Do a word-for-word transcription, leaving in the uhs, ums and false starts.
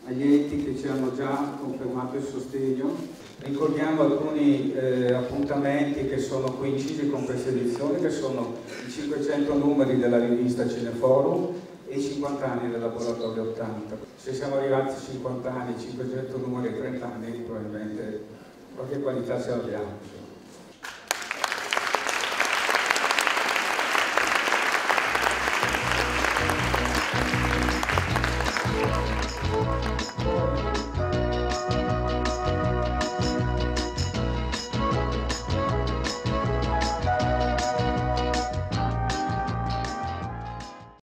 agli enti che ci hanno già confermato il sostegno. Ricordiamo alcuni eh, appuntamenti che sono coincisi con questa edizione, che sono i cinquecento numeri della rivista Cineforum e i cinquanta anni del Laboratorio ottanta. Se siamo arrivati a cinquanta anni, cinquecento numeri e trenta anni, probabilmente qualche qualità ce l'abbiamo.